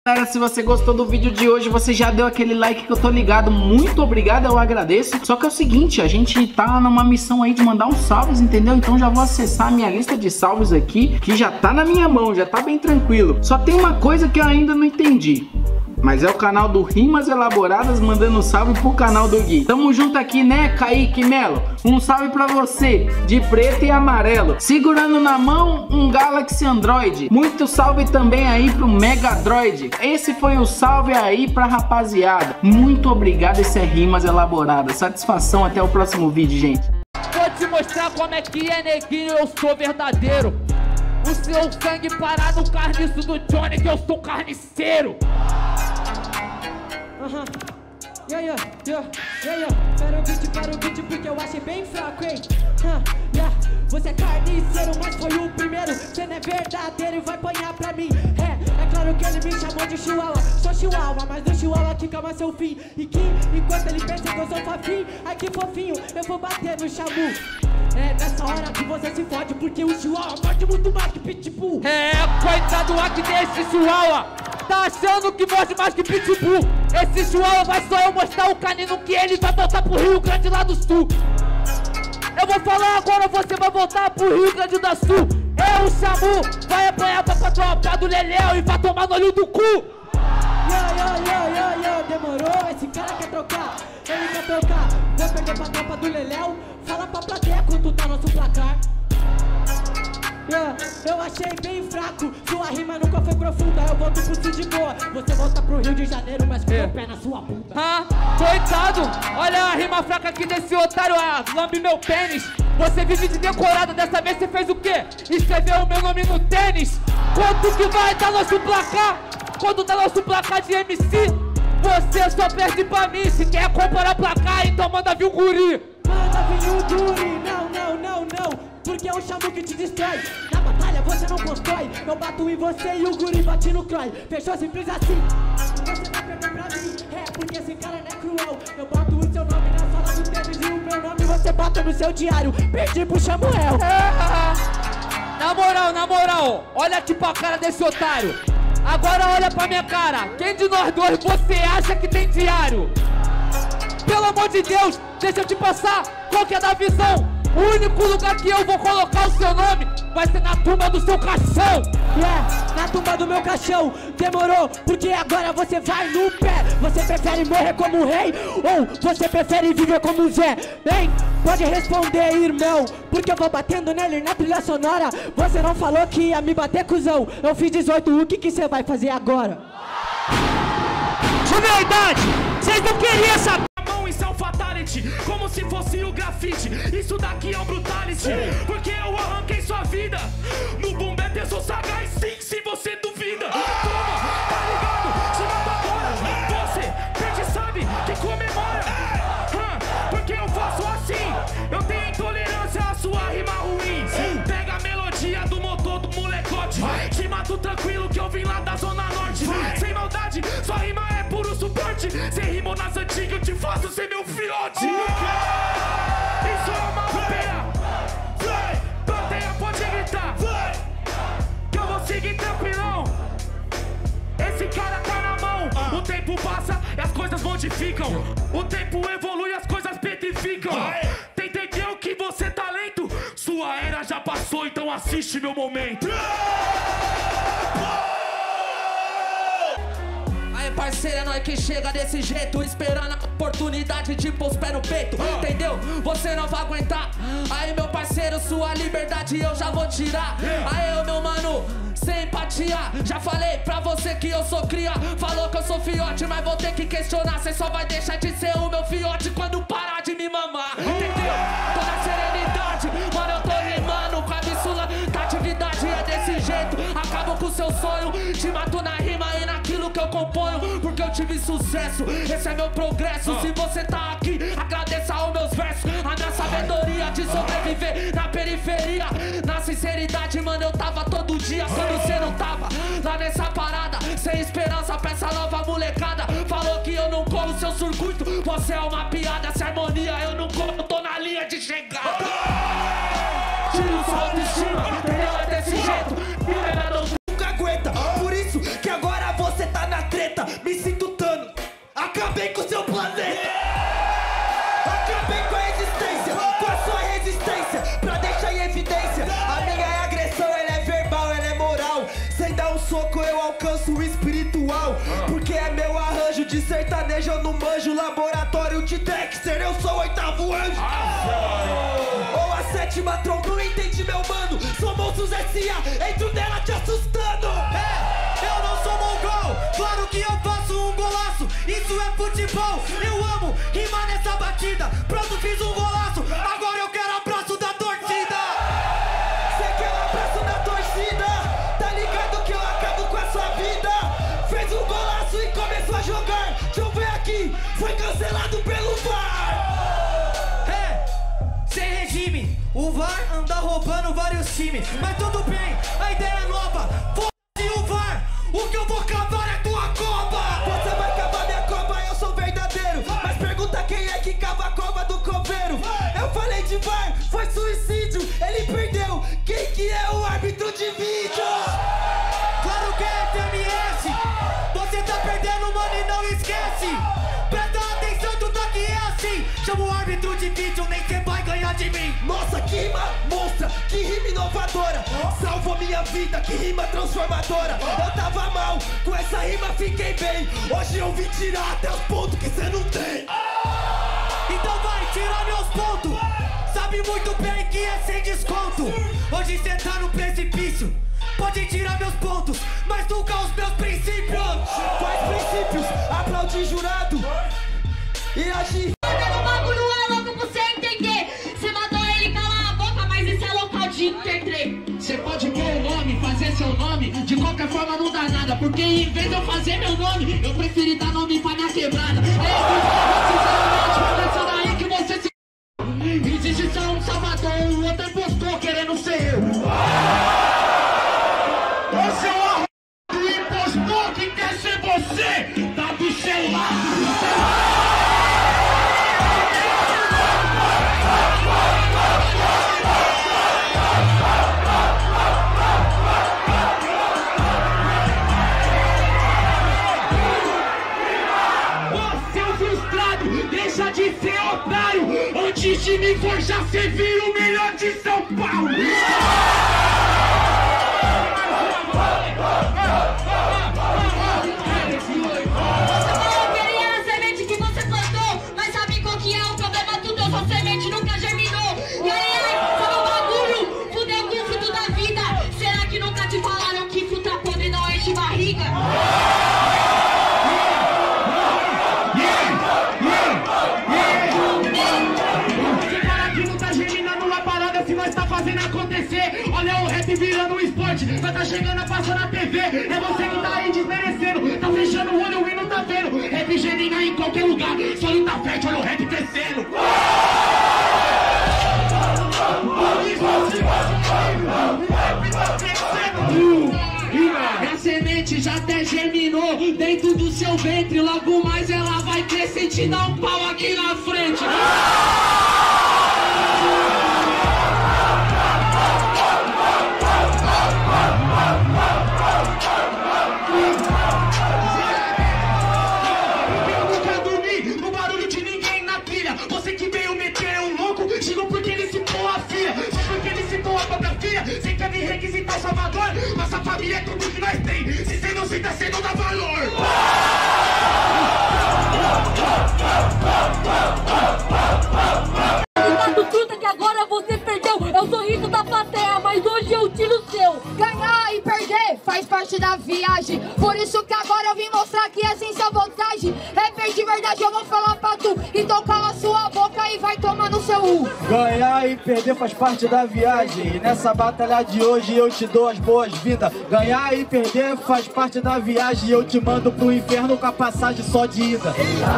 Galera, se você gostou do vídeo de hoje, você já deu aquele like que eu tô ligado, muito obrigado, eu agradeço. Só que é o seguinte, a gente tá numa missão aí de mandar uns salves, entendeu? Então já vou acessar a minha lista de salves aqui, que já tá na minha mão, já tá bem tranquilo. Só tem uma coisa que eu ainda não entendi, mas é o canal do Rimas Elaboradas mandando um salve pro canal do Gui. Tamo junto aqui, né, Kaique Melo? Um salve pra você, de preto e amarelo, segurando na mão um Galaxy Android. Muito salve também aí pro Mega Droid. Esse foi o salve aí pra rapaziada. Muito obrigado, esse é Rimas Elaboradas. Satisfação, até o próximo vídeo, gente. Vou te mostrar como é que é, neguinho, eu sou verdadeiro. O seu sangue parar no carniço do Johnny, que eu sou carniceiro. Para o beat porque eu achei bem fraco, hein? Você é carniceiro, mas foi o primeiro. Você não é verdadeiro e vai apanhar pra mim. É claro que ele me chamou de chihuahua. Sou chihuahua, mas no chihuahua que calma seu fim. E que enquanto ele pensa que eu sou fofinho, ai que fofinho, eu vou bater no chamu. É nessa hora que você se fode, porque o chihuahua morde muito mais que pitbull. Coitado aqui desse chihuahua, tá achando que morde mais que pitbull. Esse chihuahua vai só eu mostrar o canino que ele vai voltar pro Rio Grande lá do Sul. Eu vou falar agora, você vai voltar pro Rio Grande do Sul. O Samu vai apanhar pra tropa do Leléu e vai tomar no olho do cu. Demorou, esse cara quer trocar, ele quer trocar. Vou perder pra tropa do Leléu, fala pra plateia quanto tá nosso placar. Eu achei bem fraco, sua rima nunca foi profunda. Eu volto pro Sul de boa, você volta pro Rio de Janeiro, mas com o pé na sua bunda. Coitado, olha a rima fraca aqui desse otário, lambe meu pênis. Você vive de decorada, dessa vez você fez o quê? Escreveu o meu nome no tênis. Quanto que vai dar nosso placar? Quando dá nosso placar de MC, você só perde pra mim. Se quer comparar placar, então manda vir o guri. Manda vir o guri, não, porque é o Chamu que te destrói. Na batalha você não constrói, eu bato em você e o guri bate no Croy. Fechou simples assim, você vai perder pra mim. Porque esse cara não é cruel. Eu boto o seu nome na sala do tênis e o meu nome você bota no seu diário. Perdi pro Samuel. Na moral, olha aqui pra cara desse otário. Agora olha pra minha cara. Quem de nós dois você acha que tem diário? Pelo amor de Deus, deixa eu te passar qual que é da visão. O único lugar que eu vou colocar o seu nome vai ser na tumba do seu caixão. Na tumba do meu caixão. Demorou, porque agora você vai no pé. Você prefere morrer como um rei ou você prefere viver como um Zé? Bem, pode responder, irmão, porque eu vou batendo nele na trilha sonora. Você não falou que ia me bater, cuzão. Eu fiz 18, o que você vai fazer agora? De verdade, vocês não queriam saber. Isso é um fatality, como se fosse o grafite. Isso daqui é um brutality, porque eu arranquei sua vida. No boom bap eu sou sagaz, sim, se você duvida. Toma, tá ligado? Se mata agora. Você, perde, sabe que comemora. Porque eu faço assim, eu tenho intolerância à sua rima ruim. Pega a melodia do motor do molecote. Te mato tranquilo que eu vim lá da zona norte. Sem maldade, sua rima é puro suporte. Cê rimou nas antigas, eu te faço ser meu filhote. Isso é uma rapeia. Plateia pode gritar, que eu vou seguir tranquilão. Esse cara tá na mão. O tempo passa e as coisas modificam. O tempo evolui e as coisas petrificam. Tem entendeu que você tá lento? Sua era já passou, então assiste meu momento. Parceira, nós que chega desse jeito, esperando a oportunidade de pôr os pés no peito, entendeu? Você não vai aguentar. Aí, meu parceiro, sua liberdade eu já vou tirar. Aí, meu mano, sem empatia, já falei pra você que eu sou cria. Falou que eu sou fiote, mas vou ter que questionar. Cê só vai deixar de ser o meu fiote quando parar de me mamar, entendeu? Toda serenidade, mano, eu tô rimando com a atividade é desse jeito. Acabo com o seu sonho, te mato na rima e naquilo que eu componho, porque eu tive sucesso, esse é meu progresso. Se você tá aqui, agradeça aos meus versos. A minha sabedoria de sobreviver na periferia. Na sinceridade, mano, eu tava todo dia quando você não tava lá nessa parada, sem esperança pra essa nova molecada. Falou que eu não como seu circuito, você é uma piada. Essa harmonia eu não como, tô na linha de chegada. Tira sua autoestima, entendeu? É desse jeito, nunca aguenta. Por isso que agora você tá na treta, me sinto Thanos. Acabei com o seu planeta. Acabei com a existência, com a sua resistência, pra deixar em evidência. A minha agressão, ela é verbal, ela é moral. Sem dar um soco eu alcanço o espiritual. Porque é meu arranjo de sertanejo, eu não manjo. Laboratório de Dexter, eu sou o 8º anjo. Ou a 7ª Tron, não entende meu mano. Sou monstros S.A., entro nela te assustando. Eu não sou mongol, claro que eu faço um golaço. Isso é futebol, eu amo rimar nessa batida. Pronto, fiz um golaço, agora eu quero abraço da torcida. Cê quer um abraço da torcida? Tá ligado que eu acabo com a sua vida? Fez um golaço e começou a jogar. Deixa eu ver aqui, foi cancelado pelo VAR. Sem regime, o VAR anda roubando vários times. Mas tudo bem, a ideia é nova. Foda-se o VAR, o que eu vou cavar é tua cova. Você vai cavar minha cova, eu sou verdadeiro. Mas pergunta quem é que cava a cova do coveiro. Eu falei de VAR, foi suicídio, ele perdeu. Quem que é o árbitro de vídeo? Claro que é FMS. Você tá perdendo, mano, e não esquece. Presta atenção, tudo aqui é assim. Chama o árbitro de vídeo, nem cê vai ganhar de mim. Nossa, que rima monstra, que rima inovadora. Salvou minha vida, que rima transformadora. Eu tava mal, com essa rima fiquei bem. Hoje eu vim tirar até os pontos que cê não tem. Então vai tirar meus pontos. Sabe muito bem que é sem desconto. Hoje cê tá no precipício. Pode tirar meus pontos, mas nunca os meus princípios. Quais princípios? Aplaudir jurado e agir. O bagulho é louco pra você entender. Você mandou ele calar a boca, mas isso é local de intertrem. Você pode pôr o nome, fazer seu nome, de qualquer forma não dá nada. Porque em vez de eu fazer meu nome, eu preferi dar nome pra minha quebrada. Sinceramente, essa daí que você se... Existe só um salvador, o outro impostor querendo ser eu. Você é um arrombado impostor que quer ser você, tá do seu lado. Deixa de ser otário. Antes de me forjar, você vira o melhor de São Paulo. Você falou que ele era a semente que você plantou, mas sabe qual que é o problema? Tudo, a sua semente nunca germinou. E aí, sabe o bagulho? Fudeu com o fruto da vida. Será que nunca te falaram que fruta podre não enche barriga? Olha o rap virando um esporte, vai tá chegando a passar na TV. É você que tá aí desmerecendo, tá fechando o olho e não tá vendo. Rap gerina em qualquer lugar, só tá fértil, olha o rap crescendo. A semente já até germinou dentro do seu ventre. Logo mais ela vai crescer e te dar um pau aqui na frente. Cê quer me requisitar Salvador? Nossa família é tudo que nós tem. Se cê não se tá, cê não dá valor. Fruta que agora você perdeu. É o sorriso da plateia, mas hoje eu tiro o seu. Ganhar e perder faz parte da viagem. Por isso que agora eu vim mostrar que é sem sabotagem. Rapper de verdade eu vou falar pra tu. Então cala sua boca e vai tomar no seu U. Ganhar e perder faz parte da viagem. E nessa batalha de hoje eu te dou as boas-vindas. Ganhar e perder faz parte da viagem. E eu te mando pro inferno com a passagem só de ida.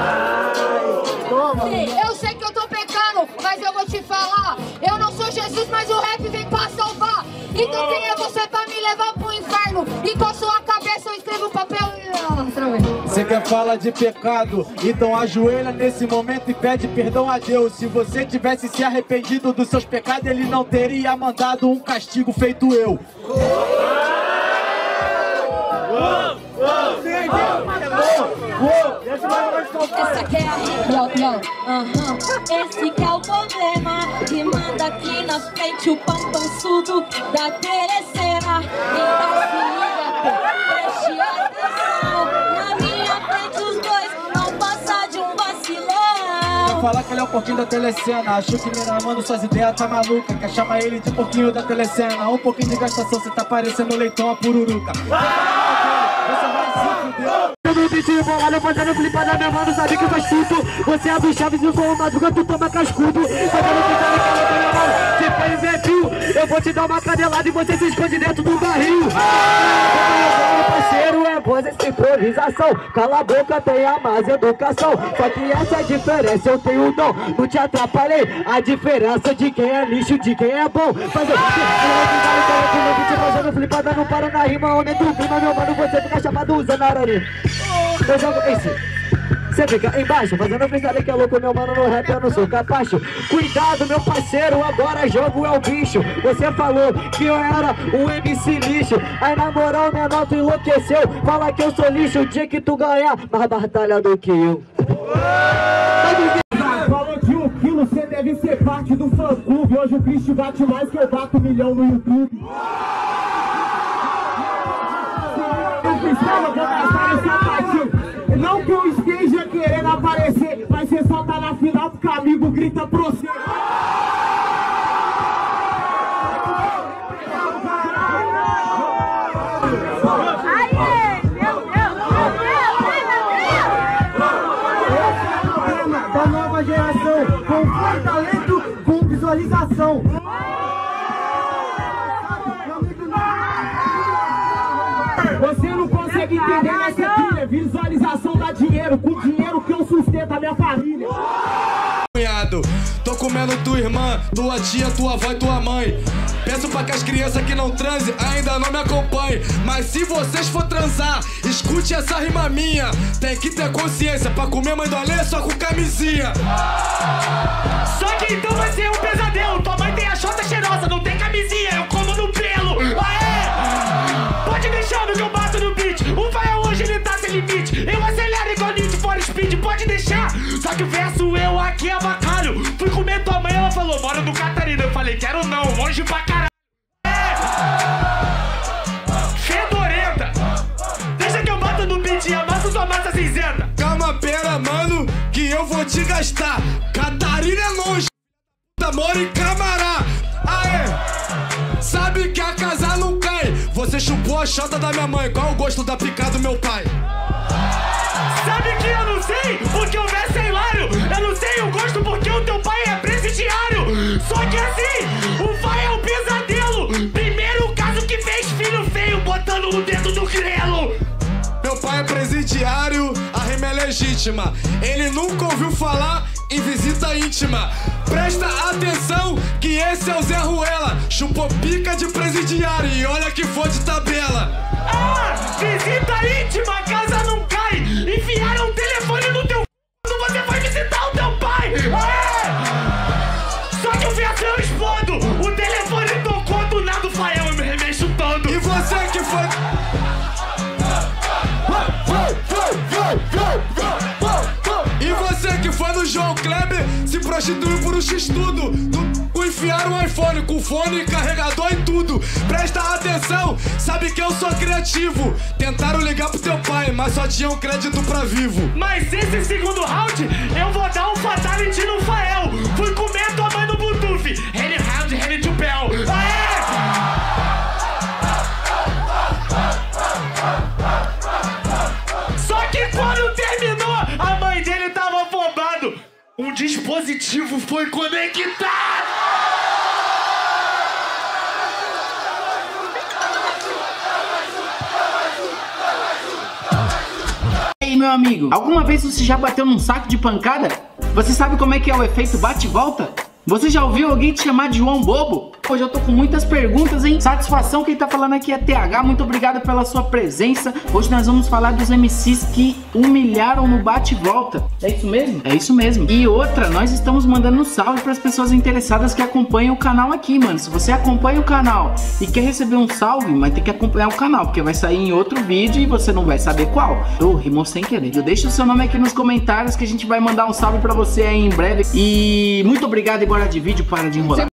Toma. Eu sei que eu tô pecando, mas eu vou te falar. Eu não sou Jesus, mas o rap vem pra salvar. Então quem é você pra me levar pro inferno? E com a sua cabeça eu escrevo o papel e... Você quer falar de pecado? Então ajoelha nesse momento e pede perdão a Deus. Se você tivesse se arrependido dos seus pecados, ele não teria mandado um castigo feito eu. Essa que é a Esse que é o problema que manda aqui na frente o pampançudo da telecena. Então se liga, preste atenção. Na minha frente os dois não passa de um vacilão. Falar que ele é um pouquinho da telecena. Acho que mina, mano, suas ideias tá maluca. Quer chamar ele de pouquinho da telecena. Um pouquinho de gastação, cê tá parecendo leitão a pururuca. Você vai se fuder. Eu no bicho embolado, fazendo flipada, meu mano, sabe que faz tudo. Você abre chaves e eu sou o madruga, tu toma cascudo. Fazendo flipada, meu mano, se for inventil, eu vou te dar uma canelada e você se esconde dentro do barril. Parceiro, é voz essa improvisação. Cala a boca, tenha mais educação. Só que essa é a diferença, eu tenho o dom. Não te atrapalhei, a diferença de quem é lixo, de quem é bom. Fazendo flipada, não para na rima. Aumenta o clima, meu mano, você fica chamado usando a ararinha. Eu jogo esse. Você fica embaixo, fazendo freestyle que é louco, meu mano, no rap eu não sou capacho. Cuidado, meu parceiro, agora jogo é o bicho. Você falou que eu era um MC lixo. Aí na moral, menor, tu enlouqueceu. Fala que eu sou lixo o dia que tu ganhar mais batalha do que eu. Falou de 1 quilo, você deve ser parte do fã clube. Hoje o Cristo bate mais que eu bato 1 milhão no YouTube. Não que eu esteja querendo aparecer, mas você só tá na final porque o amigo grita pra você. Da nova geração, com talento, com visualização. Você não consegue entender nessa trilha. Visualização dá dinheiro, com dinheiro que eu sustento a minha família. Tô comendo tua irmã, tua tia, tua avó e tua mãe. Peço pra que as crianças que não transem ainda não me acompanhem. Mas se vocês for transar, escute essa rima minha. Tem que ter consciência pra comer mãe do Alê só com camisinha. Só que então vai ser um pesadelo. Tua mãe tem a chota cheirosa, não tem camisinha, eu como no pelo. Aê! Pode deixar no que eu bato no beat. O Fael hoje ele tá sem limite. Eu acelero igual Need for Speed, pode deixar. Só que o verso eu aqui é bacalho. Fui comer tua mãe, ela falou, moro no Catarina. Eu falei, quero não, longe pra caralho. Fedorenta. Deixa que eu bato no beat e amasso sua massa cinzenta. Calma, pera, mano, que eu vou te gastar. Catarina é longe, moro em Camará. Aê! Sabe que a casa não cai. Você chupou a chota da minha mãe. Qual o gosto da pica do meu pai? Sabe que eu não sei, porque o verso é hilário. Eu não sei o gosto porque o teu pai é presidiário. Só que assim, o pai é um pesadelo. Primeiro caso que fez filho feio botando o dedo no grelo. Meu pai é presidiário, a rima é legítima. Ele nunca ouviu falar em visita íntima. Presta atenção que esse é o Zé Ruela. Chupou pica de presidiário e olha que foi de tabela. Ah, visita íntima, a casa não cai. Enfiaram o telefone no teu quando você foi visitar o teu pai. Só que o verso eu explodo. O telefone tocou do nada o Fael, eu me remexo todo. E você que foi... E você que foi no João Kleber se prostituiu por um x-tudo. Enfiaram um iPhone com fone, carregador e tudo. Presta atenção, sabe que eu sou criativo. Tentaram ligar pro teu pai, mas só tinham crédito pra vivo. Mas esse segundo round, eu vou dar um fatality no Fael. Fui comer tua mãe no Bluetooth. Rene round, Rene to Bell. Aê! Só que quando terminou, a mãe dele tava afobado. Um dispositivo foi conectado. E aí, meu amigo, alguma vez você já bateu num saco de pancada? Você sabe como é que é o efeito bate e volta? Você já ouviu alguém te chamar de João Bobo? Hoje eu tô com muitas perguntas, hein? Satisfação, quem tá falando aqui é TH, muito obrigado pela sua presença. Hoje nós vamos falar dos MCs que humilharam no bate e volta. É isso mesmo? É isso mesmo. E outra, nós estamos mandando um salve para as pessoas interessadas que acompanham o canal aqui, mano. Se você acompanha o canal e quer receber um salve, mas tem que acompanhar o canal, porque vai sair em outro vídeo e você não vai saber qual. Rimou sem querer. Deixa o seu nome aqui nos comentários que a gente vai mandar um salve pra você aí em breve. E muito obrigado, e bora de vídeo, para de enrolar.